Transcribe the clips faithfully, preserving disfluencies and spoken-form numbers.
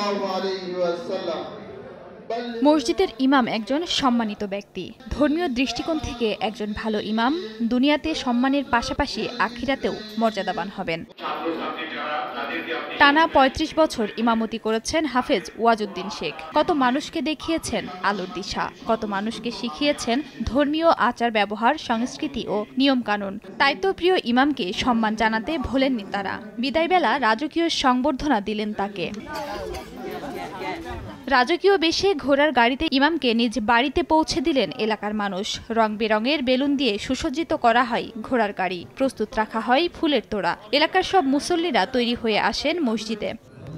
মসজিদের ইমাম একজন সম্মানিত ব্যক্তি। ধর্মীয় দৃষ্টিকোণ থেকে একজন ভালো ইমাম দুনিয়াতে সম্মানের পাশাপাশি আখিরাতেও মর্যাদাবান হবেন। টানা পঁয়ত্রিশ বছর ইমামতি করেছেন হাফেজ ওয়াজউদ্দিন শেখ। কত মানুষকে দেখিয়েছেন আলোর দিশা, কত মানুষকে শিখিয়েছেন ধর্মীয় আচার ব্যবহার, সংস্কৃতি ও নিয়মকানুন। তাই তো প্রিয় ইমামকে সম্মান জানাতে ভোলেননি তারা। বিদায়বেলা রাজকীয় সংবর্ধনা দিলেন তাকে। রাজকীয় বেশে ঘোড়ার গাড়িতে ইমামকে নিজ বাড়িতে পৌঁছে দিলেন এলাকার মানুষ। রং বেরঙের বেলুন দিয়ে সুসজ্জিত করা হয় ঘোড়ার গাড়ি, প্রস্তুত রাখা হয় ফুলের তোড়া। এলাকার সব মুসল্লিরা তৈরি হয়ে আসেন মসজিদে।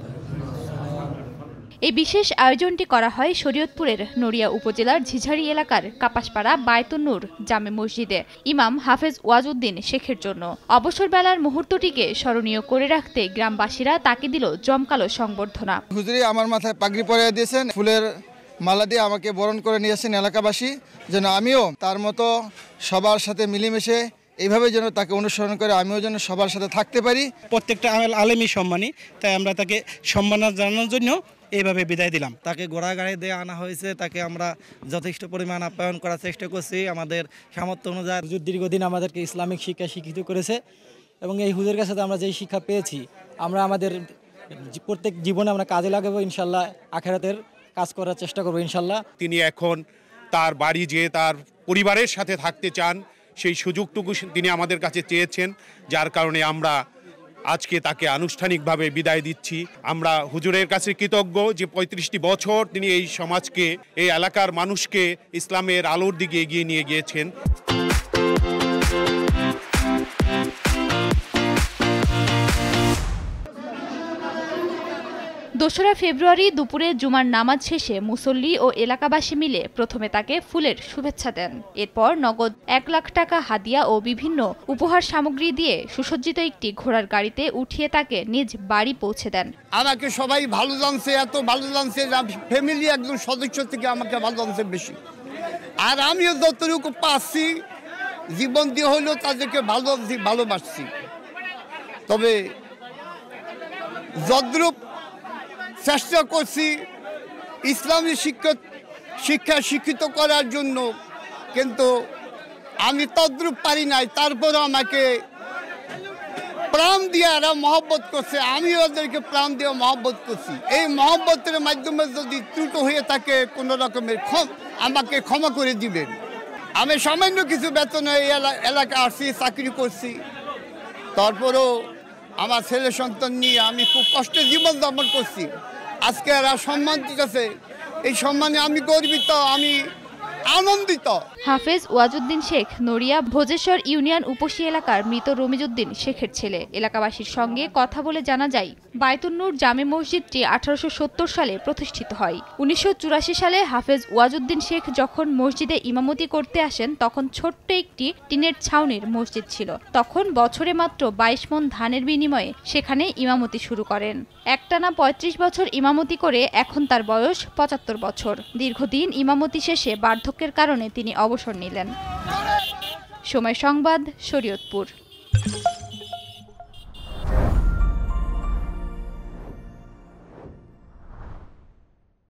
এই বিশেষ আয়োজনটি করা হয় শরীয়তপুরের নড়িয়া উপজেলার ঝিঝারি এলাকার কাপাসপাড়া বায়তুন নূর জামে মসজিদে ইমাম হাফেজ ওয়াজউদ্দিন শেখের জন্য। অবসর বেলার মুহূর্তটিকে স্মরণীয় করে রাখতে গ্রামবাসীরা তাকে দিল জমকালো সংবর্ধনা। হুজুরি আমার মাথায় পাগড়ি পরিয়ে দিয়েছেন, ফুলের মালা দিয়ে আমাকে বরণ করে নিয়েছেন এলাকাবাসী, যেন আমিও তার মতো সবার সাথে মিলেমিশে এইভাবে যেন তাকে অনুসরণ করে আমিও যেন সবার সাথে থাকতে পারি। প্রত্যেকটা আলেমই সম্মানী, তাই আমরা তাকে সম্মান জানানোর জন্য এইভাবে বিদায় দিলাম। তাকে ঘোড়া গাড়ি দিয়ে আনা হয়েছে, তাকে আমরা যথেষ্ট পরিমাণ আপ্যায়ন করার চেষ্টা করছি আমাদের সামর্থ্য অনুযায়ী। হুজুর দীর্ঘদিন আমাদেরকে ইসলামিক শিক্ষা শিক্ষিত করেছে এবং এই হুজুরের কাছে আমরা যেই শিক্ষা পেয়েছি আমরা আমাদের প্রত্যেক জীবনে আমরা কাজে লাগাবো ইনশাল্লাহ, আখিরাতের কাজ করার চেষ্টা করবো ইনশাল্লাহ। তিনি এখন তার বাড়ি যেয়ে তার পরিবারের সাথে থাকতে চান, সেই সুযোগটুকু তিনি আমাদের কাছে চেয়েছেন, যার কারণে আমরা আজকে তাকে আনুষ্ঠানিকভাবে বিদায় দিচ্ছি। আমরা হুজুরের কাছে কৃতজ্ঞ যে পঁয়ত্রিশটি বছর তিনি এই সমাজকে, এই এলাকার মানুষকে ইসলামের আলোর দিকে এগিয়ে নিয়ে গিয়েছেন। দোসরা ফেব্রুয়ারি দুপুরে জুমার নামাজ শেষে মুসল্লি ও এলাকাবাসী মিলে প্রথমে তাকে ফুলের শুভেচ্ছা দেন। এরপর নগদ এক লাখ টাকা হাদিয়া ও বিভিন্ন উপহার সামগ্রী দিয়ে সুসজ্জিত একটি ঘোড়ার গাড়িতে উঠিয়ে তাকে নিজ বাড়ি পৌঁছে দেন। আমাকে সবাই ভালো জানছে, এত ভালো জানছে, ফ্যামিলি একজন সদস্য থেকে আমাকে ভালো জানছে বেশি। আর আমিও যতটুকু পাচ্ছি জীবন দিয়ে হলেও তাদেরকে ভালো ভালোবাসছি। তবে যদ্রূপ চেষ্টা করছি ইসলামী শিক্ষা শিক্ষা শিক্ষিত করার জন্য, কিন্তু আমি তদ্রূপ পারি নাই। তারপরও আমাকে প্রাণ দিয়ে এরা মহব্বত করছে, আমি ওদেরকে প্রাণ দিয়ে মহব্বত করছি। এই মহব্বতের মাধ্যমে যদি ত্রুটি হয়ে থাকে কোনো রকমের ক্ষম আমাকে ক্ষমা করে দিবেন। আমি সামান্য কিছু বেতনে এই এলাকা আসছি, চাকরি করছি, তারপরেও আমার ছেলে সন্তান নিয়ে আমি খুব কষ্টে জীবনযাপন করছি। আজকে এরা সম্মান দিতেছে, এই সম্মানে আমি গর্বিত, আমি আনন্দিত। হাফেজ ওয়াজউদ্দিন শেখ নড়িয়া ভোজেশ্বর ইউনিয়ন উপসী এলাকার মৃত রমিজউদ্দিন শেখের ছেলে। এলাকাবাসীর সঙ্গে কথা বলে জানা যায় বায়তুন নূর জামে মসজিদটি আঠারোশো সত্তর সালে প্রতিষ্ঠিত হয়। উনিশশো চুরাশি সালে হাফেজ ওয়াজউদ্দিন শেখ যখন মসজিদে ইমামতি করতে আসেন তখন ছোট্ট একটি টিনের ছাউনির মসজিদ ছিল। তখন বছরে মাত্র বাইশ মণ ধানের বিনিময়ে সেখানে ইমামতি শুরু করেন। একটানা পঁয়ত্রিশ বছর ইমামতি করে এখন তার বয়স পঁচাত্তর বছর। দীর্ঘদিন ইমামতি শেষে বার্ধক্যের কারণে তিনি অবসর নিলেন। সময় সংবাদ, শরীয়তপুর।